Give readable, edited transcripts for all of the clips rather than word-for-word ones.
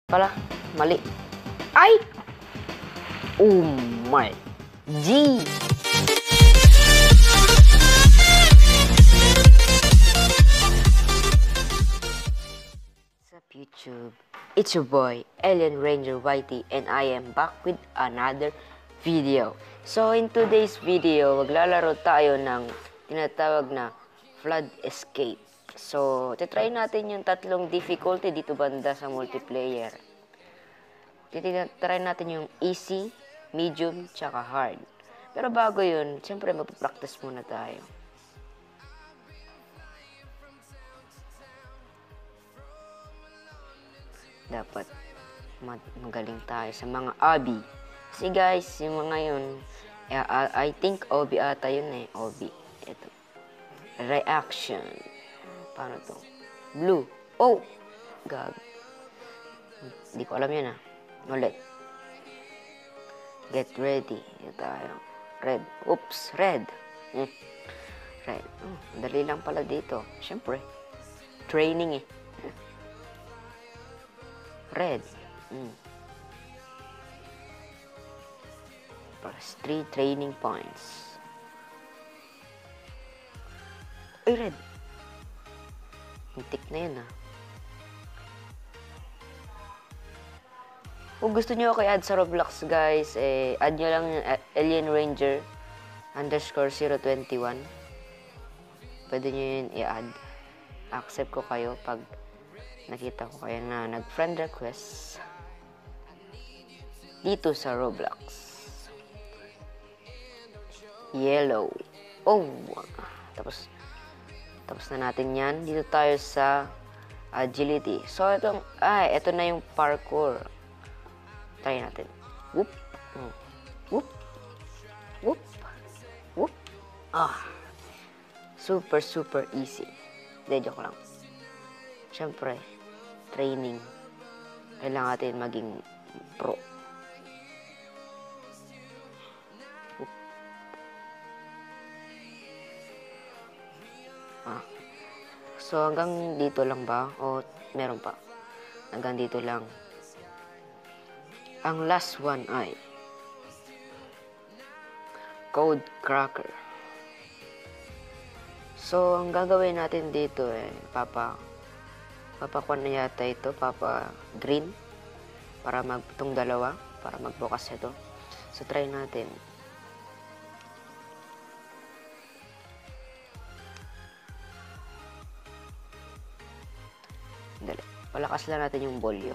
Pala, mali. Ay! Oh my G! What's up YouTube? It's your boy, Alien Ranger YT, and I am back with another video. So in today's video, maglalaro tayo ng tinatawag na flood escape. So, titry natin yung tatlong difficulty dito banda sa multiplayer. Titry natin yung easy, medium, tsaka hard. Pero bago yun, siyempre magpapractice muna tayo. Dapat magaling tayo sa mga Obby. Kasi guys, yung mga yun, I think Obby ata yun eh. Obby. Ito. Reaction. Paano to? Blue. Oh! Gag. Hindi ko alam yun ah. Ulit. Get ready. Ito tayo. Red. Oops. Red. Red. Dali lang pala dito. Siyempre. Training eh. Red. Plus 3 training points. Ay, red. Hintik na yun ah. Kung gusto nyo ako i-add sa Roblox guys, add nyo lang yung Alien Ranger _021. Pwede nyo yun i-add. Accept ko kayo pag nakita ko kayo na nag-friend request dito sa Roblox. Yellow. Oh! Tapos na natin yan. Dito tayo sa agility. So, ito na yung parkour. Try natin. Whoop. Whoop. Whoop. Whoop. Super easy. Hindi, joke lang. Siyempre, training. Kailangan natin maging pro. Whoop. So, hanggang dito lang ba? O meron pa? Hanggang dito lang. Ang last one ay code cracker. So, ang gagawin natin dito papakuan na yata ito, papa green para magtong dalawa, para magbukas ito. So, try natin. Dali. Palakas lang natin yung volume.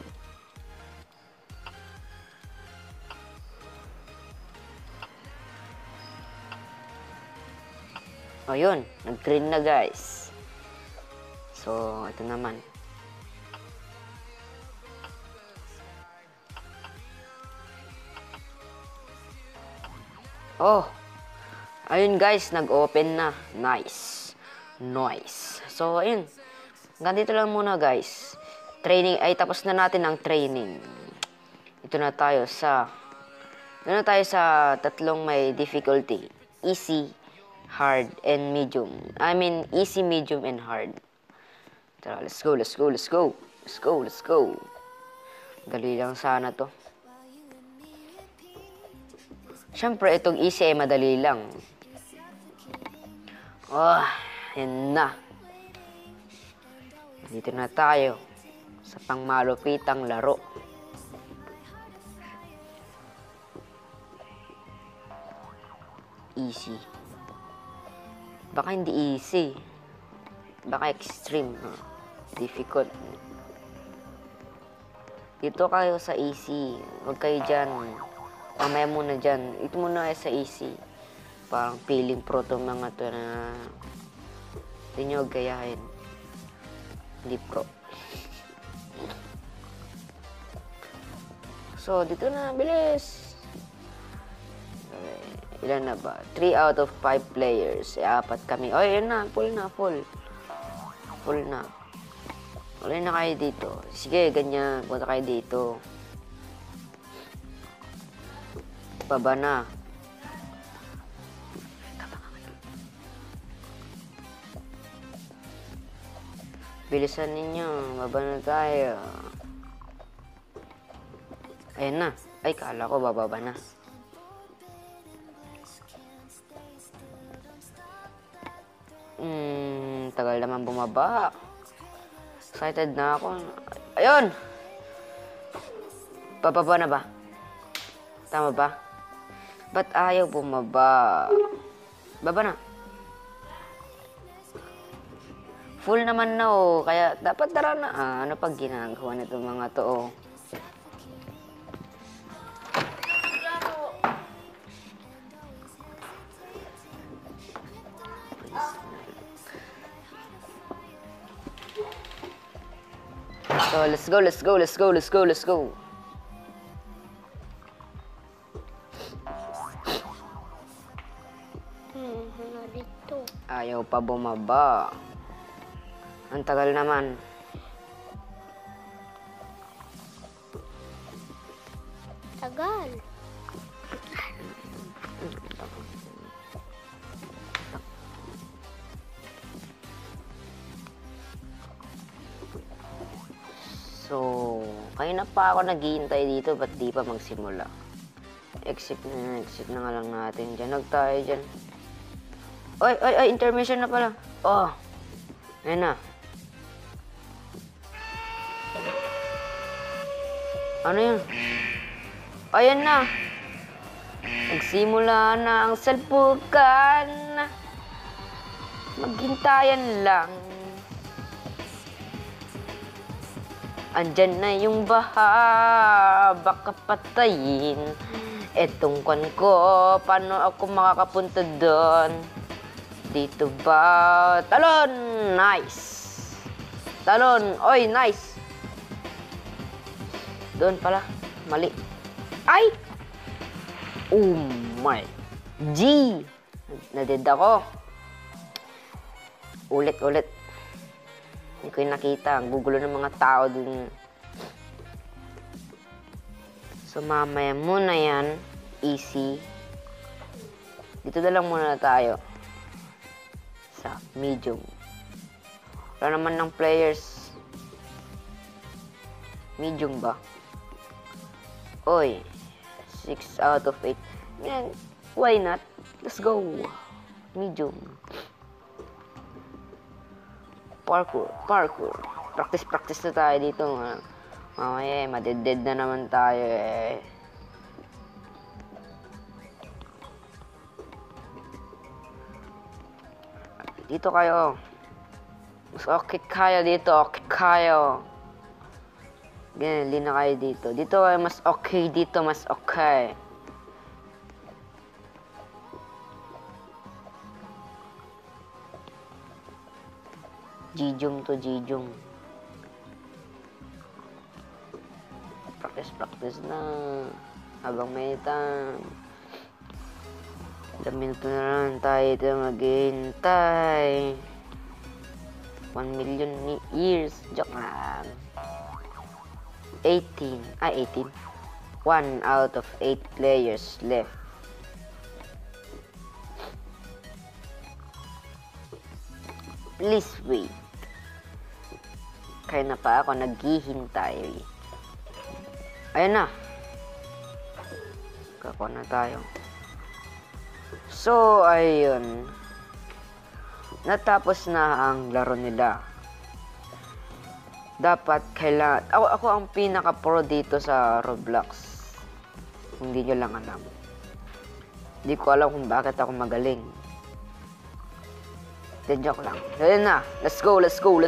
O yun, nag-green na guys. So, ito naman. Oh, ayun guys, nag-open na. Nice. So, ayun. Hanggang dito lang muna guys. Training, ay tapos na natin ang training. Ito na tayo sa tatlong may difficulty. Easy, hard, and medium. I mean, easy, medium, and hard. Tara, let's go. Dali lang sana to. Siyempre, itong easy ay madali lang. Oh, yan na. Dito na tayo sa pangmalupitang laro. Easy. Baka hindi easy. Baka extreme. Difficult. Dito kayo sa easy. Huwag kayo dyan. Mamaya muna dyan. Ito muna kayo sa easy. Parang feeling pro itong mga to na hindi nyo gayahin. Hindi pro. So, dito na. Bilis. Ilan na ba? 3 out of 5 players. 4 kami. Oh, yun na. Full na. Wala na kayo dito. Sige, ganyan. Punta kayo dito. Baba na. Bilisan ninyo. Baba na tayo. Ayan na. Ay, kala ko bababa na. Tagal naman bumaba. Excited na ako. Ayun! Bababa na ba? Tama ba? Ba't ayaw bumaba? Baba na. Full naman na oh. Kaya dapat tara na. Ano pag ginagawa nito mga to oh. So, let's go, let's go, let's go, let's go, let's go. Ayaw pa bumaba. Ang tagal naman. Tagal. So, kanina pa ako naghihintay dito, ba't di pa magsimula? Exit na nga lang natin dyan. Huwag tayo dyan. Ay, intermission na pala. Oh, ayun na. Ano yun? Ayan na. Nagsimula na ang salpukan. Maghintayan lang. Andyan na yung baha, baka patayin. Etong kwan ko, paano ako makakapunta doon? Dito ba? Talon! Nice! Talon! Oy, nice! Doon pala. Mali. Ay! Oh my G! Nadid ako. Ulit. Hindi ko yung nakita. Ang gugulo ng mga tao dun. So, mamaya muna yan. Easy. Dito na lang muna tayo. Sa medium. Wala naman ng players. Medium ba? Oy. 6 out of 8. Yan. Why not? Let's go. Medium. Parkour. Practice na tayo dito. Mamaya, madeded na naman tayo eh. Dito kayo. Mas okay kayo dito. Okay kayo. Ganyan, na kayo dito. Dito ay mas okay. Dito mas okay. Jijong to Jijong. Practice na. Habang may time. Ilang minuto na lang tayo ito maghihintay. 1 million years. Joke man. 18. 1 out of 8 players left. Please wait. Kaya na pa ako naghihintay. Ayun na. Kako na tayo. So, ayun. Natapos na ang laro nila. Dapat kailangan... Ako ang pinaka-pro dito sa Roblox. Kung hindi nyo lang alam. Hindi ko alam kung bakit ako magaling. Then joke lang. Ayun na. Let's go.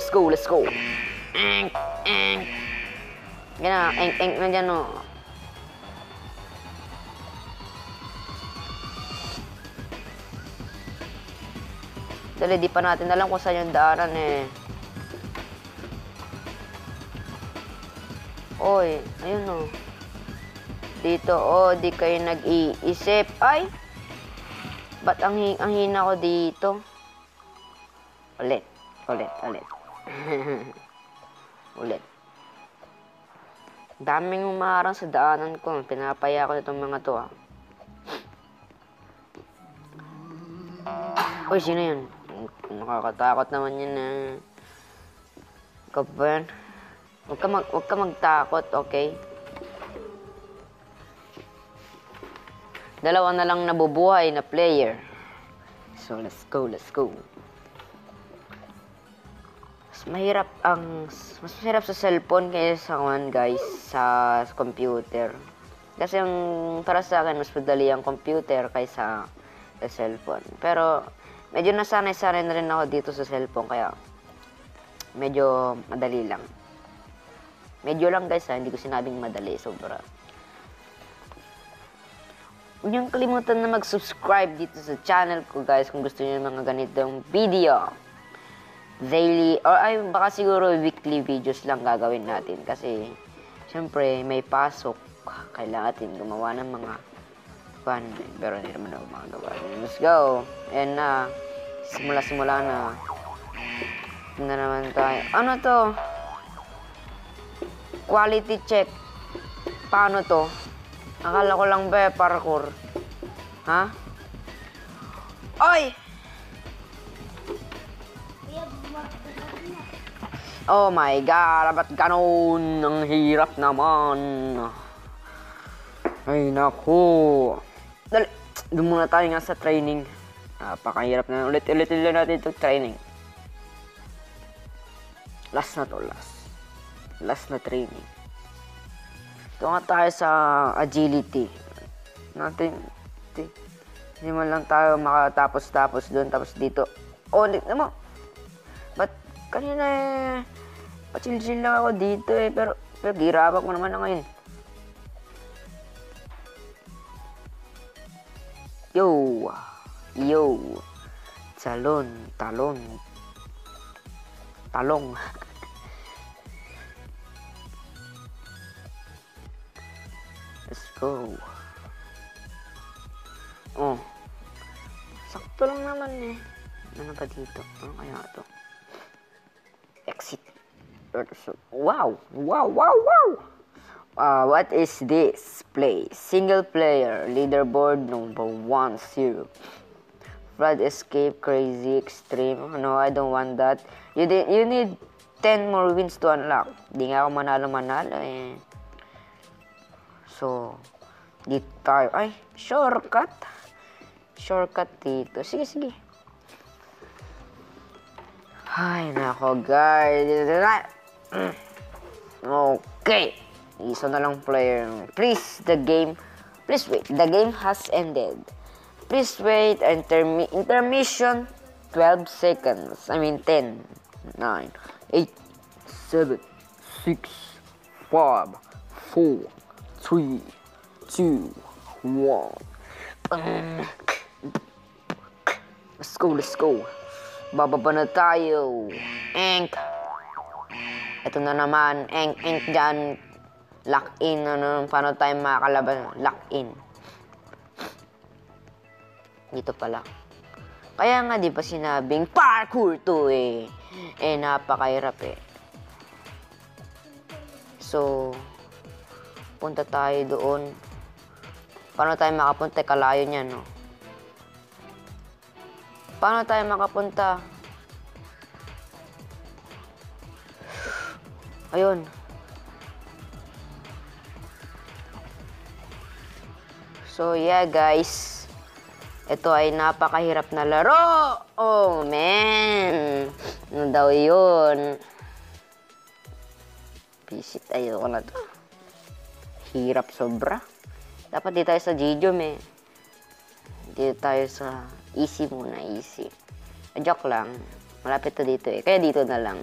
Eng. Yan na. Eng na dyan o. Dali, di pa natin alam kung saan yung daanan eh. Oy, ayun o. Dito, di kayo nag-iisip. Ay! Ba't ang hina ko dito? Ulit. Ulit. Daming umarang sa daanan ko. Pinapaya ko itong mga to Uy, sino yun? Nakakatakot naman yun Ikaw ba yan? Huwag ka magtakot, okay? Dalawa na lang nabubuhay na player. So, let's go, let's go. Mas mahirap sa cellphone kaysa guys, sa computer. Kasi para sa akin, mas madali ang computer kaysa sa cellphone. Pero, medyo nasanay-sanay na rin ako dito sa cellphone, kaya medyo madali lang. Medyo lang guys hindi ko sinabing madali, sobra. Huwag niyong kalimutan na mag-subscribe dito sa channel ko guys kung gusto niyo ng mga ganitong video. Daily, or ay baka siguro weekly videos lang gagawin natin kasi syempre may pasok. Kailangan natin gumawa ng mga fun. Pero hindi naman ako makagawa. Let's go. And simula na. Na naman tayo. Ano to? Quality check. Paano to? Akala ko lang ba parkour? Ha? Oy! Oh my God, ba't ganun? Ang hirap naman. Ay, naku. Dali, doon muna tayo nga sa training. Napakahirap na. Ulit-ulit natin itong training. Last na to, last na training. Ito nga tayo sa agility. Hindi man lang tayo makatapos doon, tapos dito. Oh, ulit naman. Ba't kanina pa-chill-chill lang ako dito pero girapak mo naman na ngayon. Yo. Talong. Let's go. Oh. Sakto lang naman Ano ba dito? Ano kaya ito? Exit. Wow. What is this? Play. Single player. Leaderboard number 1-0. Flood escape. Crazy. Extreme. No, I don't want that. You need 10 more wins to unlock. Di nga ako manalo So, dito tayo. Ay, shortcut. Shortcut dito. Sige. Ay, nako guys. Okay. Isa na lang player. Please wait. The game has ended. Please wait. Intermission 12 seconds. I mean 10, 9, 8, 7, 6, 5, 4, 3, 2, 1. Let's go. Bababa na tayo. Enk. Ito na naman. Enk dyan. Lock in. Paano tayo makakalaban? Lock in. Dito pala. Kaya nga di ba sinabing parkour to napakahirap So, punta tayo doon. Paano tayo makapunta? Kalayo niya, no? Paano tayo makapunta? Ayun. So, yeah, guys. Ito ay napakahirap na laro. Oh, man. Ano daw yun? Visit. Ayoko na to. Hirap sobra. Dapat di tayo sa Gidium Dito tayo sa easy muna, easy. Joke lang. Malapit to dito Kaya dito na lang.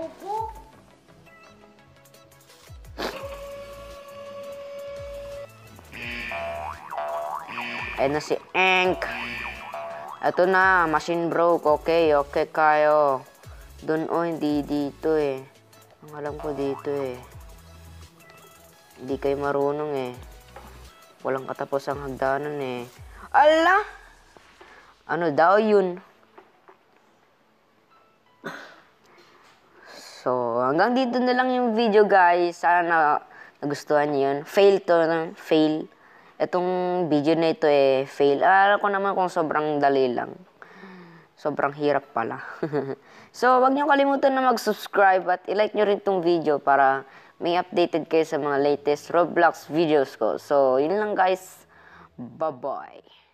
Ayun na si Enk. Ito na, machine broke. Okay kayo. Doon, hindi dito Ang alam ko dito Hindi kayo marunong Walang katapos ang hagdanan Ala! Ano daw yun? So, hanggang dito na lang yung video guys. Sana nagustuhan niyo yun. Fail to fail. Itong video na ito fail. Alam ko naman kung sobrang dali lang. Sobrang hirap pala. So, wag niyo kalimutan na mag-subscribe at i-like niyo rin itong video para may updated kayo sa mga latest Roblox videos ko. So, yun lang guys. Bye-bye!